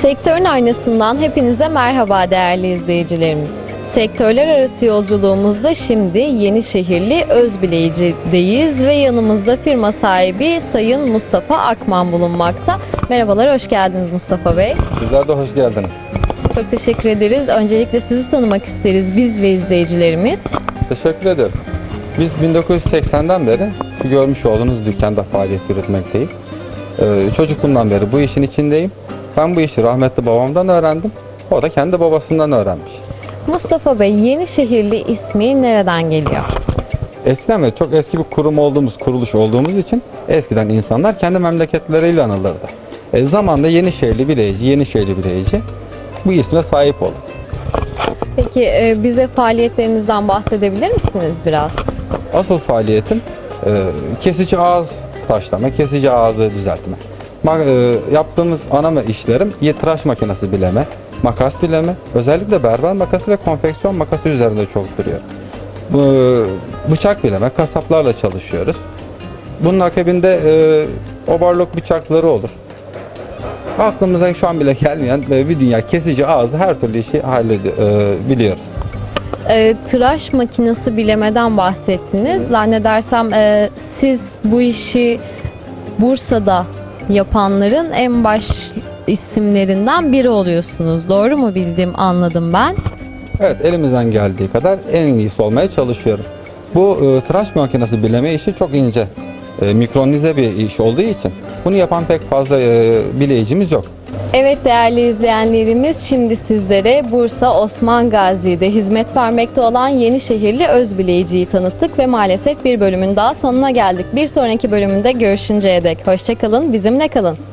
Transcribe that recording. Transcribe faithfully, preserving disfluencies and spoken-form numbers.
Sektörün aynasından hepinize merhaba değerli izleyicilerimiz. Sektörler arası yolculuğumuzda şimdi Yenişehirli Özbileci'deyiz ve yanımızda firma sahibi Sayın Mustafa Akman bulunmakta. Merhabalar, hoş geldiniz Mustafa Bey. Sizler de hoş geldiniz. Çok teşekkür ederiz. Öncelikle sizi tanımak isteriz biz ve izleyicilerimiz. Teşekkür ederim. Biz bin dokuz yüz seksenden beri görmüş olduğunuz dükkanda faaliyet yürütmekteyiz. Ee, çocukluğumdan beri bu işin içindeyim. Ben bu işi rahmetli babamdan öğrendim. O da kendi babasından öğrenmiş. Mustafa Bey, Yenişehirli ismi nereden geliyor? Eskiden beri çok eski bir kurum olduğumuz, kuruluş olduğumuz için eskiden insanlar kendi memleketleriyle anılırdı. E, zamanla Yenişehirli Bileci, Yenişehirli Bileci bu isme sahip oldu. Peki e, bize faaliyetlerinizden bahsedebilir misiniz biraz? Asıl faaliyetim e, kesici ağız taşlama, kesici ağzı düzeltme. Ma e, yaptığımız ana işlerim tıraş makinesi bileme, makas bileme, özellikle berber makası ve konfeksiyon makası üzerinde çok duruyor. Bu, bıçak bileme, kasaplarla çalışıyoruz. Bunun akabinde e, overlock bıçakları olur. Aklımıza şu an bile gelmeyen bir dünya kesici ağzı her türlü işi halledebiliyoruz. E, tıraş makinesi bilemeden bahsettiniz. Zannedersem e, siz bu işi Bursa'da yapanların en baş isimlerinden biri oluyorsunuz. Doğru mu bildim, anladım ben? Evet, elimizden geldiği kadar en iyisi olmaya çalışıyorum. Bu e, tıraş makinesi bileme işi çok ince, e, mikronize bir iş olduğu için bunu yapan pek fazla e, bileyicimiz yok. Evet değerli izleyenlerimiz, şimdi sizlere Bursa Osman Gazi'de hizmet vermekte olan Yenişehirli Özbileci'yi tanıttık ve maalesef bir bölümün daha sonuna geldik. Bir sonraki bölümünde görüşünceye dek hoşça kalın, bizimle kalın.